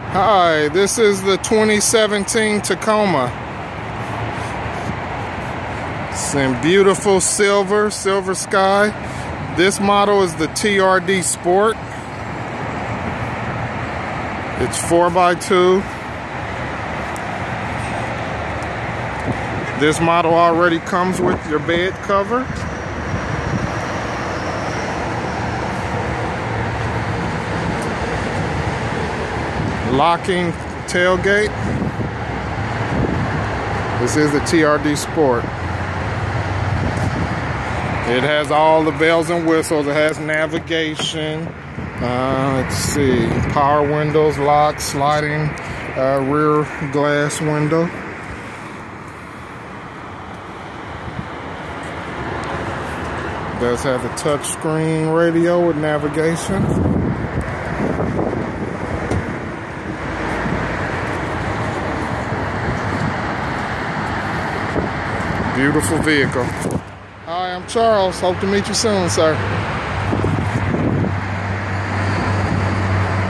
Hi, this is the 2017 Tacoma. It's in beautiful silver sky. This model is the TRD Sport. It's 4x2. This model already comes with your bed cover. Locking tailgate. This is the TRD Sport. It has all the bells and whistles. It has navigation. Let's see, power windows, lock, sliding rear glass window. It does have a touchscreen radio with navigation. Beautiful vehicle. Hi, I'm Charles. Hope to meet you soon, sir.